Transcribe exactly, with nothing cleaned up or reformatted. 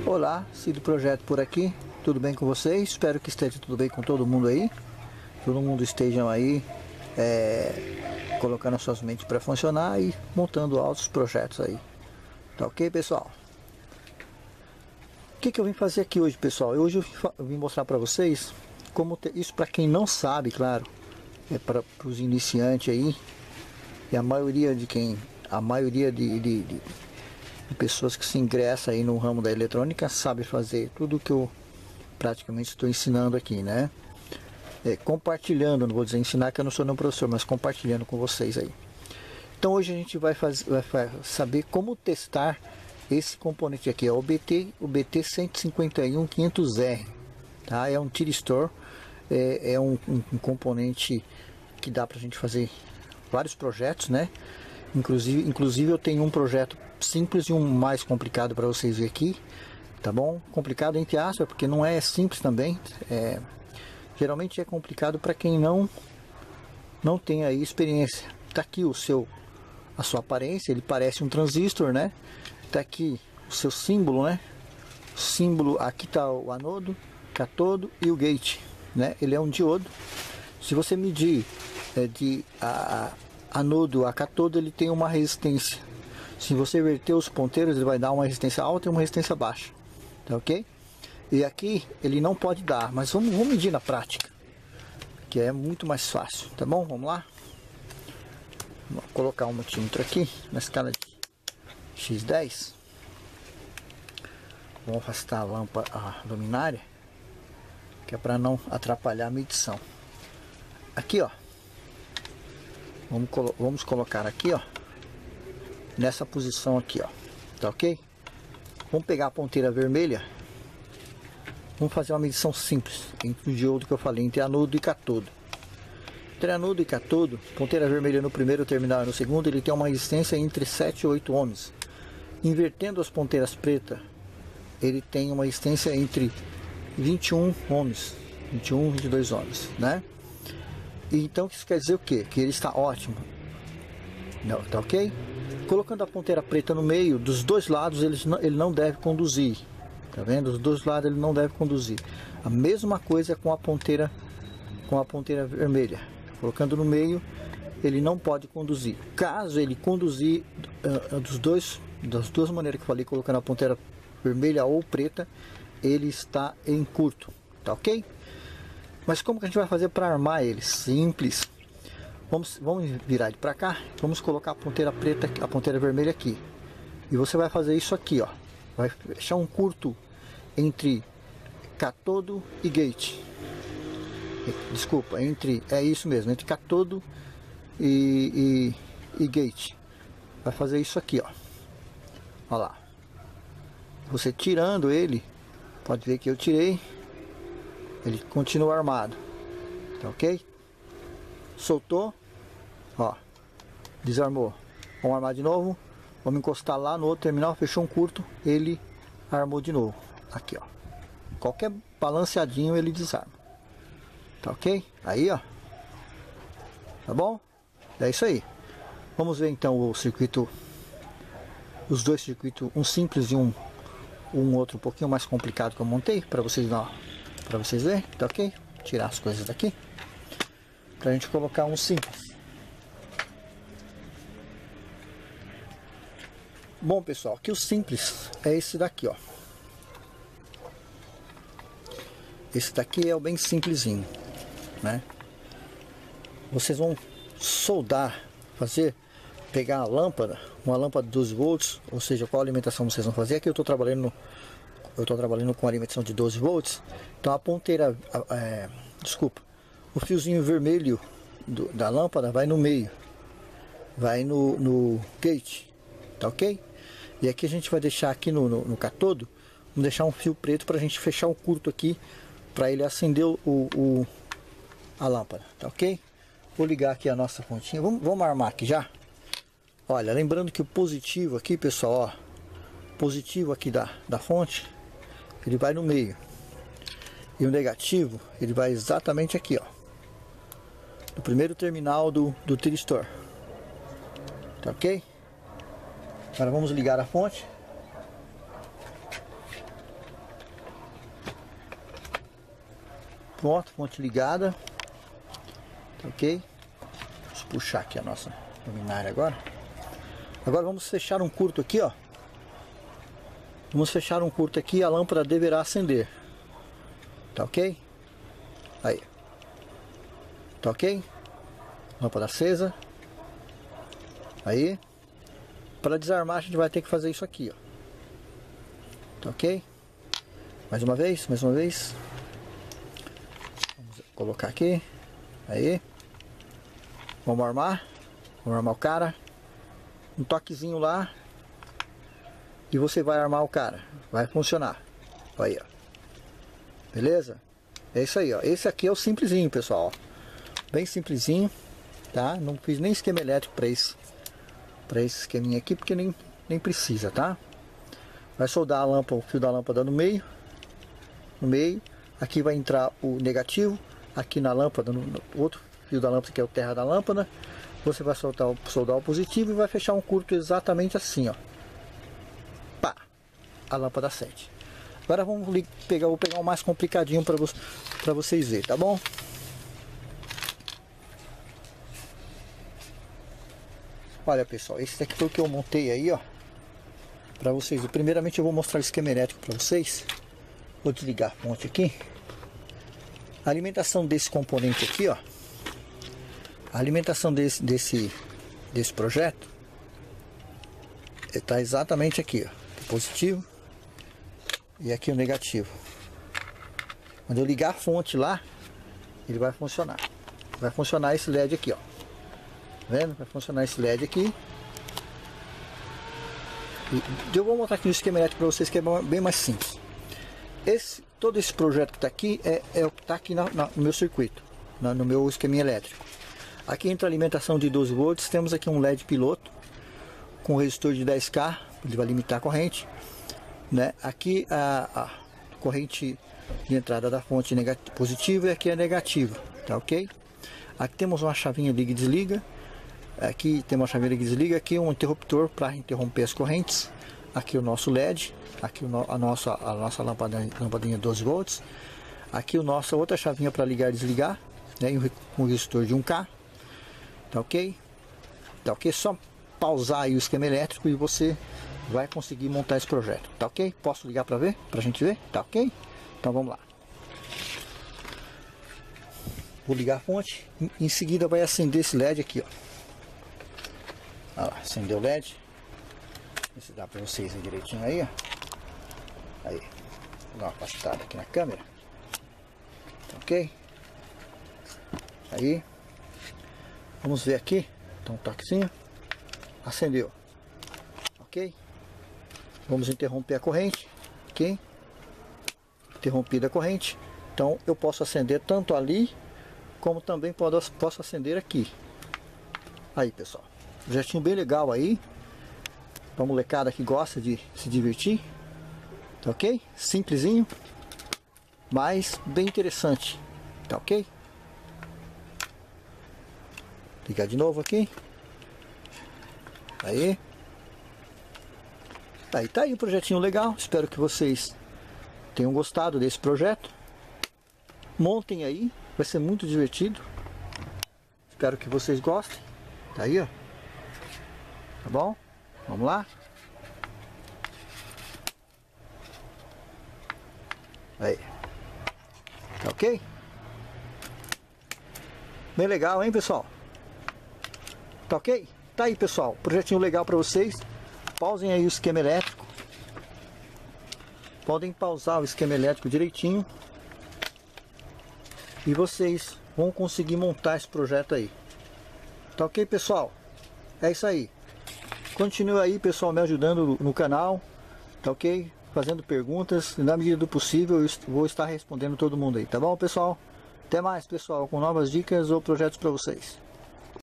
Olá, Cid Projeto por aqui, tudo bem com vocês? Espero que esteja tudo bem com todo mundo aí. Todo mundo esteja aí é, colocando as suas mentes para funcionar e montando altos projetos aí. Tá ok, pessoal? O que, que eu vim fazer aqui hoje, pessoal? Hoje eu vim mostrar para vocês como ter isso, para quem não sabe, claro, é para os iniciantes aí, e a maioria de quem, a maioria de, de, de de pessoas que se ingressam aí no ramo da eletrônica sabe fazer tudo que eu praticamente estou ensinando aqui, né? É, compartilhando, não vou dizer ensinar que eu não sou nenhum professor, mas compartilhando com vocês aí. Então hoje a gente vai, fazer, vai saber como testar esse componente aqui, é o B T, o B T cento e cinquenta e um quinhentos R, tá? É um thyristor, é, é um, um, um componente que dá pra gente fazer vários projetos, né? Inclusive, inclusive eu tenho um projeto simples e um mais complicado para vocês verem aqui, tá bom? Complicado entre aspas, porque não é simples também. É, geralmente é complicado para quem não não tem aí experiência. Tá aqui o seu, a sua aparência, ele parece um transistor, né? Tá aqui o seu símbolo, né? Símbolo, aqui tá o anodo, catodo e o gate, né? Ele é um diodo. Se você medir é, de a, a anodo a catodo, ele tem uma resistência. Se você inverter os ponteiros, ele vai dar uma resistência alta e uma resistência baixa, tá ok? E aqui ele não pode dar, mas vamos, vamos medir na prática, que é muito mais fácil, tá bom? Vamos lá? Vou colocar um multímetro aqui na escala de X dez. Vou afastar a lâmpada, a luminária, que é para não atrapalhar a medição. Aqui, ó. Vamos, colo vamos colocar aqui, ó, nessa posição aqui, ó, tá ok? Vamos pegar a ponteira vermelha, vamos fazer uma medição simples entre o diodo que eu falei, entre anodo e catodo. Entre anodo e catodo, ponteira vermelha no primeiro terminal e no segundo, ele tem uma resistência entre sete e oito ohms. Invertendo as ponteiras pretas, ele tem uma resistência entre vinte e um ohms, vinte e um, vinte e dois ohms, né? Então isso quer dizer o quê? Que ele está ótimo, não, tá ok? Colocando a ponteira preta no meio, dos dois lados ele não, ele não deve conduzir, tá vendo? Dos dois lados ele não deve conduzir. A mesma coisa com a ponteira, com a ponteira vermelha. Colocando no meio, ele não pode conduzir. Caso ele conduzir uh, dos dois, das duas maneiras que eu falei, colocando a ponteira vermelha ou preta, ele está em curto, tá ok? Mas como que a gente vai fazer para armar ele? Simples. Vamos, vamos virar ele para cá. Vamos colocar a ponteira preta, a ponteira vermelha aqui. E você vai fazer isso aqui, ó. Vai fechar um curto entre catodo e gate. Desculpa, entre, é isso mesmo, entre catodo e, e, e gate. Vai fazer isso aqui, ó. Olha lá. Você tirando ele, pode ver que eu tirei. Ele continua armado, tá ok? Soltou, ó, desarmou. Vamos armar de novo, vamos encostar lá no outro terminal, fechou um curto, ele armou de novo. Aqui, ó, qualquer balanceadinho ele desarma, tá ok? Aí, ó, tá bom? É isso aí. Vamos ver então o circuito, os dois circuitos, um simples e um, um outro um pouquinho mais complicado que eu montei, para vocês dar, para vocês verem, tá ok? Tirar as coisas daqui, pra gente colocar um simples. Bom, pessoal, aqui o simples é esse daqui, ó. Esse daqui é o bem simplesinho, né? Vocês vão soldar, fazer, pegar a lâmpada, uma lâmpada de doze volts, ou seja, qual alimentação vocês vão fazer? Aqui eu tô trabalhando no, eu tô trabalhando com alimentação de doze volts, então a ponteira, é, desculpa, o fiozinho vermelho do, da lâmpada vai no meio, vai no, no gate, tá ok? E aqui a gente vai deixar aqui no, no, no catodo, vamos deixar um fio preto para a gente fechar um curto aqui, para ele acender o, o, a lâmpada, tá ok? Vou ligar aqui a nossa pontinha, vamos, vamos armar aqui já. Olha, lembrando que o positivo aqui, pessoal, ó, positivo aqui da, da fonte, ele vai no meio. E o negativo, ele vai exatamente aqui, ó, no primeiro terminal do, do thyristor. Tá ok? Agora vamos ligar a fonte. Pronto, fonte ligada. Tá ok? Deixa eu puxar aqui a nossa luminária agora. Agora vamos fechar um curto aqui, ó. Vamos fechar um curto aqui, a lâmpada deverá acender. Tá ok? Aí. Tá ok? Lâmpada acesa. Aí. Para desarmar a gente vai ter que fazer isso aqui, ó. Tá ok? Mais uma vez, mais uma vez. Vamos colocar aqui. Aí. Vamos armar. Vamos armar o cara. Um toquezinho lá. E você vai armar o cara. Vai funcionar. Aí, ó. Beleza? É isso aí, ó. Esse aqui é o simplesinho, pessoal. Bem simplesinho. Tá? Não fiz nem esquema elétrico para esse. Para esse esqueminha aqui. Porque nem, nem precisa, tá? Vai soldar a lâmpada, o fio da lâmpada no meio. No meio. Aqui vai entrar o negativo. Aqui na lâmpada, no, no outro fio da lâmpada que é o terra da lâmpada. Você vai soltar, soldar o positivo e vai fechar um curto exatamente assim, ó. Pá! A lâmpada acende. Agora vamos pegar, vou pegar o mais complicadinho para vo para vocês verem, tá bom? Olha, pessoal, esse daqui foi o que eu montei aí, ó, para vocês. Primeiramente eu vou mostrar o esquema elétrico para vocês. Vou desligar a fonte aqui. A alimentação desse componente aqui, ó. A alimentação desse desse desse projeto está exatamente aqui, ó. O positivo e aqui o negativo. Quando eu ligar a fonte lá, ele vai funcionar. Vai funcionar esse L E D aqui, ó. Tá vendo? Vai funcionar esse L E D aqui. E eu vou mostrar aqui no esquema elétrico para vocês que é bem mais simples. Esse, todo esse projeto que está aqui é, é o que está aqui na, na, no meu circuito, na, no meu esquema elétrico. Aqui entra a alimentação de doze volts. Temos aqui um L E D piloto com resistor de dez K, ele vai limitar a corrente, né? Aqui a, a corrente de entrada da fonte positiva e aqui é negativa, tá ok? Aqui temos uma chavinha liga e desliga. Aqui tem uma chavinha liga e desliga. Aqui um interruptor para interromper as correntes. Aqui o nosso L E D. Aqui o no, a nossa a nossa lampadinha, lampadinha doze volts. Aqui o nossa outra chavinha para ligar e desligar, né? E um resistor de um K. Tá ok? Tá ok? Só pausar aí o esquema elétrico e você vai conseguir montar esse projeto. Tá ok? Posso ligar para ver? Pra gente ver? Tá ok? Então vamos lá. Vou ligar a fonte. Em seguida vai acender esse L E D aqui, ó. Olha lá, acendeu o L E D. Ver se dá para vocês verem direitinho aí, ó. Aí. Vou dar uma afastada aqui na câmera. Tá ok? Aí. Vamos ver aqui. Então um toquezinho. Acendeu. Ok? Vamos interromper a corrente. Ok? Interrompida a corrente. Então eu posso acender tanto ali, como também posso, posso acender aqui. Aí, pessoal. Projetinho bem legal aí. Pra molecada que gosta de se divertir. Tá ok? Simplesinho. Mas bem interessante. Tá ok? Ligar de novo aqui. Aí. Aí tá aí um projetinho legal. Espero que vocês tenham gostado desse projeto. Montem aí. Vai ser muito divertido. Espero que vocês gostem. Tá aí, ó. Tá bom? Vamos lá? Aí. Tá ok? Bem legal, hein, pessoal? Tá ok? Tá aí, pessoal. Projetinho legal para vocês. Pausem aí o esquema elétrico. Podem pausar o esquema elétrico direitinho. E vocês vão conseguir montar esse projeto aí. Tá ok, pessoal? É isso aí. Continue aí, pessoal, me ajudando no canal. Tá ok? Fazendo perguntas. Na medida do possível, eu vou estar respondendo todo mundo aí. Tá bom, pessoal? Até mais, pessoal, com novas dicas ou projetos para vocês.